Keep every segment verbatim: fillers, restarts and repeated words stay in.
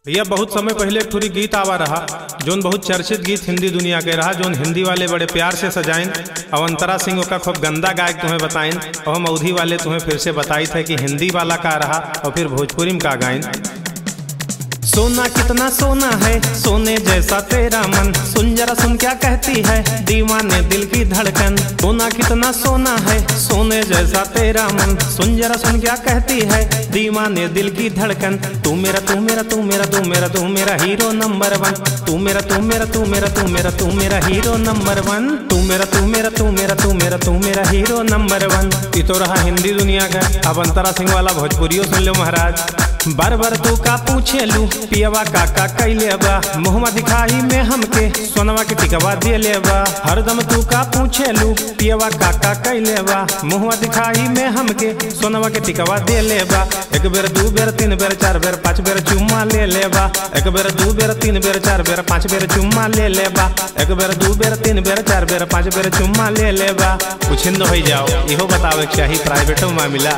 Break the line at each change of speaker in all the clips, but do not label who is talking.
भैया बहुत समय पहले एक ठुरी गीत आवा रहा जोन बहुत चर्चित गीत हिंदी दुनिया के रहा जोन हिंदी वाले बड़े प्यार से सजाइन और अंतरा सिंह का खूब गंदा गायक तुम्हें बताइन और हम अवधी वाले तुम्हें फिर से बताई थे कि हिंदी वाला का रहा और फिर भोजपुरी में का गायन। सोना कितना सोना है सोने जैसा तेरा मन, सुन जरा सुन क्या कहती है दीवाने दिल की धड़कन। सोना कितना सोना है सोने जैसा तेरा मन, सुन जरा सुन क्या कहती है दीवाने दिल की धड़कन। तू मेरा तू मेरा तू मेरा तू मेरा तू मेरा हीरो नंबर वन, तू मेरा तू मेरा तू मेरा तू मेरा तू मेरा हीरो नंबर वन, तू मेरा तू मेरा तू मेरा तू मेरा तू मेरा हीरो नंबर वन। ये तो रहा हिंदी दुनिया का, अब अंतरा सिंह वाला भोजपुरियो सुन लो महाराज। बार बार तू का पूछे लू पियवा काका कैले बा, मुहमा दिखाई में हमके सोनवा के टिकवा दे ले बा। हरदम तू का पूछे लू पियवा काका कैले बा, मुहमा दिखाई में हमके सोनवा के टिकवा दे ले बा। एक बेर दू बेर तीन बेर चार बेर पाँच बेर चुम्मा ले ले बा, एक बेर दू बेर तीन बेर चार बेर पाँच बेर चुम्मा ले ले बा, एक बेर दू बेर तीन बेर चार बेर पाँच बेर चुम्मा ले ले बा। कुछ हिंद हो जाओ इहो बतावे के चाही प्राइवेटो में मिला।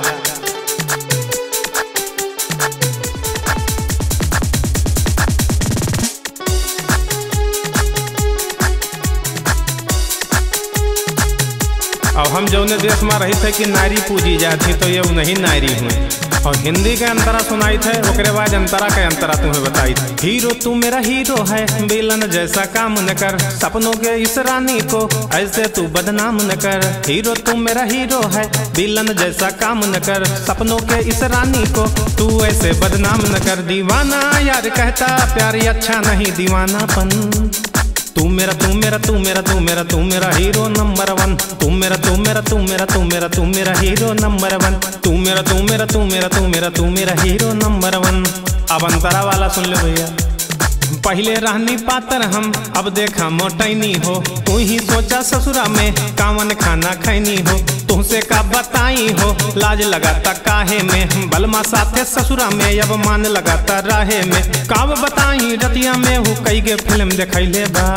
और हम जौने देश में रही थे कि नारी पूजी जाती तो ये नहीं नारी हुई, और हिंदी के अंतरा सुनाई थे ओकरे बाद अंतरा के अंतरा तुम्हें बताई थी। हीरो तू मेरा हीरो है बेलन जैसा काम न कर, सपनों के इस रानी को ऐसे तू बदनाम न कर। हीरो तू मेरा हीरो है बेलन जैसा काम न कर, सपनों के इस रानी को तू ऐसे बदनाम न कर। दीवाना यार कहता प्यार अच्छा नहीं दीवानापन। तू मेरा तू मेरा तू मेरा तू मेरा तू मेरा हीरो नंबर वन, तू मेरा तू मेरा तू मेरा तू मेरा तू मेरा हीरो नंबर वन, तू मेरा तू मेरा तू मेरा तू मेरा तू मेरा हीरो नंबर वन। अब अंतरा वाला सुन ले भैया। पहले रहनी पातर हम अब देखा मोटैनी हो, तू ही सोचा ससुरा में कावन खाना खैनी हो। तुमसे का बताई हो लाज लगाता काहे में, बलमा साथे ससुरा में अब मान लगाता राहे में। काव बताई रतिया में हो कई गे फिल्म देखैले बा,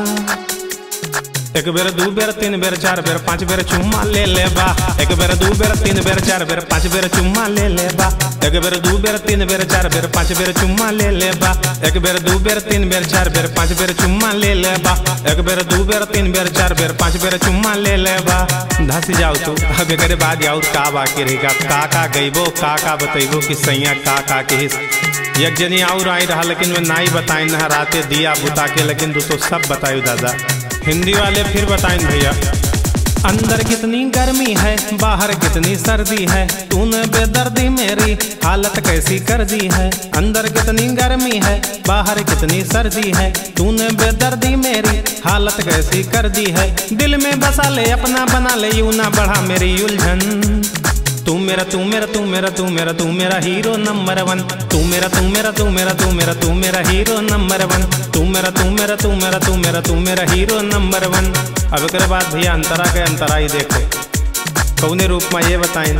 एक बेर दू बेर तीन बेर चार बेर पाँच बेर चुम्मा ले ले बा, एक बेर दू बेर तीन बेर चार बेर पाँच बेर चुम्मा ले ले बा, एक बेर दू बेर तीन बेर चार बेर पाँच बेर चुम्मा ले ले बा, एक बेर दू बेर तीन बेर चार बेर पाँच बेर चुम्मा ले ले बा, एक बेर दू बेर तीन बेर चार बेर पाँच बेर चुम्मा ले ले बा। धस जाओ तू अब एक बाद और का बाकी रहेगा, का का गईबो का का बतैबो कि सैया का का के हिस। एक जनी और आई रहा लेकिन वे नाई बताई न राते दिया बुता के, लेकिन तू तो सब बतायु दादा। हिंदी वाले फिर बताएं भैया। अंदर कितनी गर्मी है बाहर कितनी सर्दी है, तूने बेदर्दी मेरी हालत कैसी कर दी है। अंदर कितनी गर्मी है बाहर कितनी सर्दी है, तूने बेदर्दी मेरी हालत कैसी कर दी है। दिल में बसा ले अपना बना ले यूं ना बढ़ा मेरी उलझन। तू मेरा तू मेरा तू मेरा तू मेरा तू मेरा हीरो नंबर वन, तू मेरा तू मेरा तू मेरा तू मेरा तू मेरा हीरो नंबर वन, तू मेरा तू मेरा तू मेरा तू मेरा तू मेरा हीरो नंबर वन। अब एक बाद भैया अंतरा के अंतरा ही देखो कौने रूप में ये बताएं।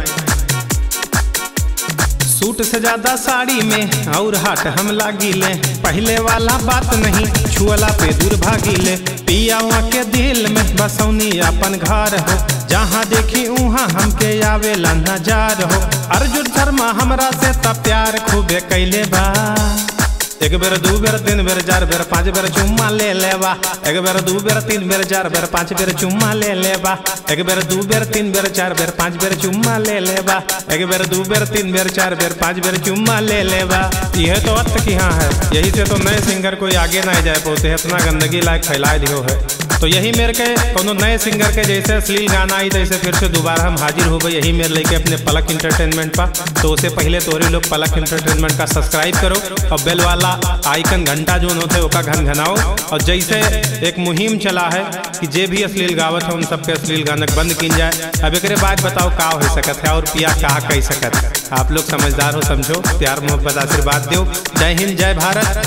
सूट से ज्यादा साड़ी में और हाथ हम लागी ले, पहले वाला बात नहीं छुअला पे दूर भागी ले। पिया के दिल में बसौनी अपन घर हो, जहाँ देखी उहाँ हमके आवेला नजार हो। अर्जुन शर्मा हमरा से तब प्यार खूबे कैले बा, एक बेर दू बेर तीन बेर चार बेर पाँच बेर चुम्मा ले ले बा, एक बेर दू बेर तीन बेर चार बेर पाँच बेर चुम्मा ले ले बा, एक बेर दू बेर तीन बेर चार बेर पाँच बेर चुम्मा ले ले बा, एक बेर दू बेर तीन बेर चार बेर पाँच बेर चुम्मा ले ले बा। यह तो अर्थ की हाँ है, यही से तो नए सिंगर कोई आगे ना जाए पाते, इतना गंदगी लायक फैलाए दियो है। तो यही मेरे के कोनो नए सिंगर के जैसे अश्लील गाना आई जैसे फिर से दोबारा हम हाजिर हो गए यही मेरे लेके अपने पलक इंटरटेनमेंट पर। तो उससे पहले तोरी लोग पलक इंटरटेनमेंट का सब्सक्राइब करो और बेल वाला आइकन घंटा जो होते ओका घन घनाओ। और जैसे एक मुहिम चला है कि जे भी अश्लील गावत है उन सबके अश्लील गाना बंद की जाए। अब एक बात बताओ का हो सकत है और पिया का कह सकत है। आप लोग समझदार हो, समझो, प्यार मोहब्बत आशीर्वाद दो। जय हिंद जय भारत।